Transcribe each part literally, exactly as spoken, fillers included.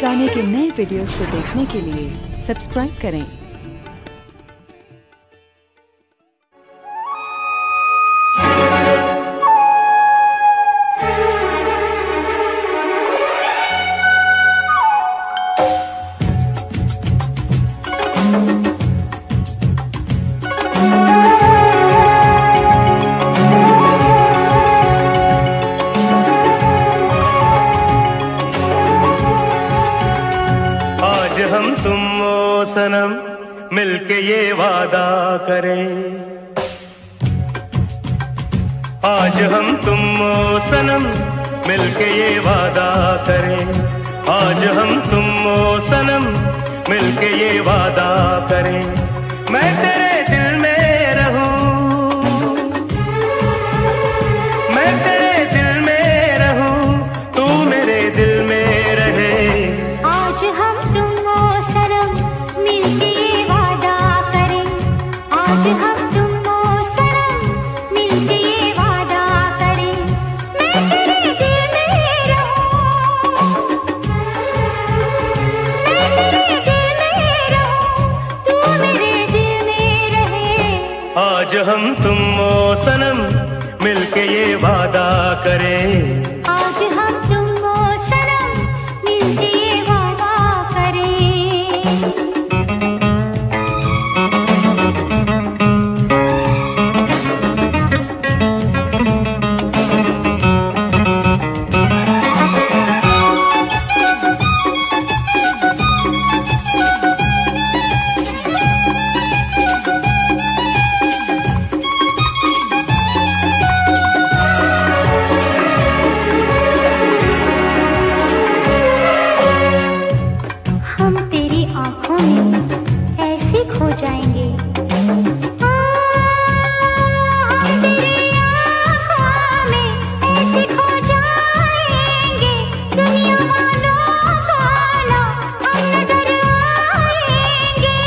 गाने के नए वीडियोस को देखने के लिए सब्सक्राइब करें। आज हम तुम ओ सनम मिलके ये वादा करें, आज हम तुम ओ सनम मिलके ये वादा करें, आज हम तुम ओ सनम मिलके ये वादा करें। मैं तेरे दिल में रहूं, मैं तेरे दिल में रहूं, तू मेरे दिल में रहे। आज हम तुम ओ सनम मिलके ये वादा करें, आज हम तुम ओ सनम मिलके ये वादा करें। मैं तेरे दिल में रहूं, मैं तेरे दिल में रहूं, तू मेरे दिल में रहे। आज हम तुम ओ सनम मिलके ये वादा करें, आज हम तुम ओ सनम मिलके ये वादा करें। हम तेरी आंखों में ऐसे खो जाएंगे, आ, हम तेरी आंखों में ऐसे खो जाएंगे। दुनिया वालों को ना हम नजर आएंगे,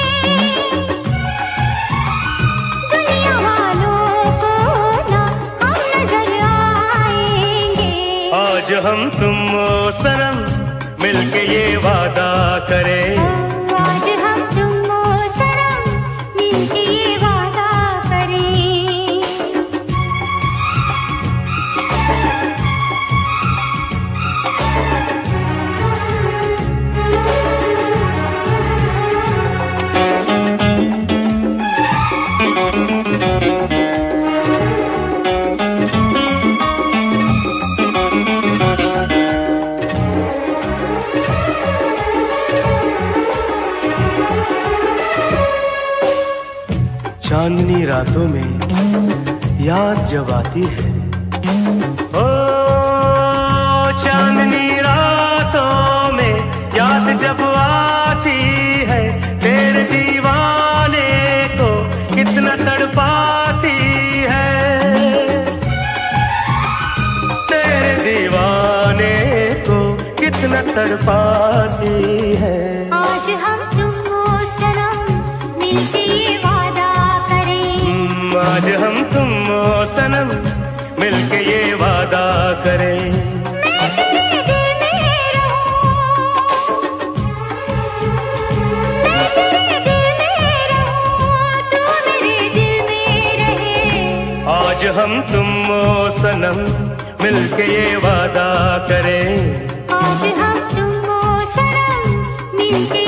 दुनिया वालों को ना हम नजर आएंगे। आज हम तुम ओ सनम मिलके ये वादा करें, आज हम तुम ओ सनम मिलके ये वादा करें। चांदनी रातों में याद जब आती है, ओ चांदनी रातों में याद जब आती है, तेरे दीवाने को कितना तड़पाती है, तेरे दीवाने को कितना तड़पाती है। आज हम तुम ओ सनम मिलके ये वादा करें, आज हम तुम ओ सनम मिलके ये वादा करें। मैं तेरे दिल में रहूं, मैं तेरे दिल में रहूं, तू मेरे दिल में रहे। आज हम तुम ओ सनम मिलके ये वादा करें, आज हम तुम ओ सनम मिलके